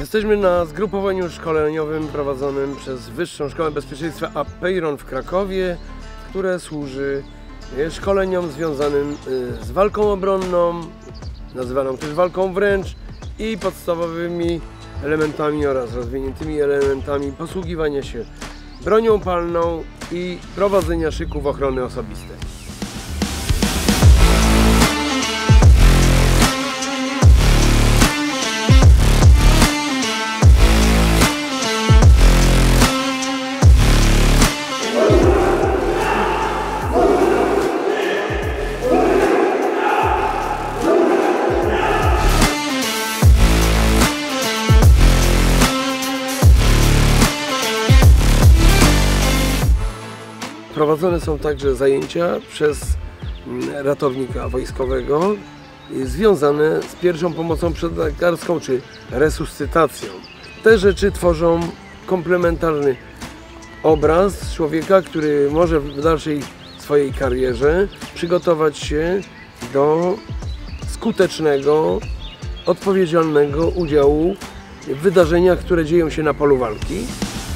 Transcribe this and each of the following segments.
Jesteśmy na zgrupowaniu szkoleniowym prowadzonym przez Wyższą Szkołę Bezpieczeństwa APEIRON w Krakowie, które służy szkoleniom związanym z walką obronną, nazywaną też walką wręcz, i podstawowymi elementami oraz rozwiniętymi elementami posługiwania się bronią palną i prowadzenia szyków ochrony osobistej. Prowadzone są także zajęcia przez ratownika wojskowego związane z pierwszą pomocą przedlekarską czy resuscytacją. Te rzeczy tworzą komplementarny obraz człowieka, który może w dalszej swojej karierze przygotować się do skutecznego, odpowiedzialnego udziału w wydarzeniach, które dzieją się na polu walki.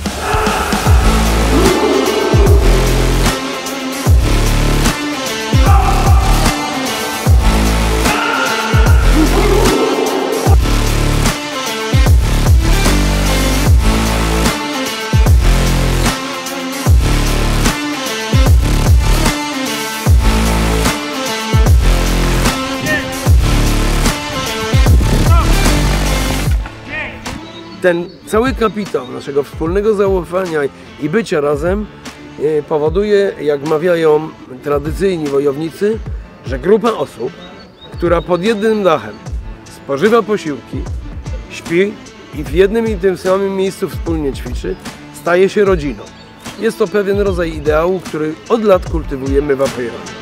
Ten cały kapitał naszego wspólnego zaufania i bycia razem powoduje, jak mawiają tradycyjni wojownicy, że grupa osób, która pod jednym dachem spożywa posiłki, śpi i w jednym i tym samym miejscu wspólnie ćwiczy, staje się rodziną. Jest to pewien rodzaj ideału, który od lat kultywujemy w APEIRONie.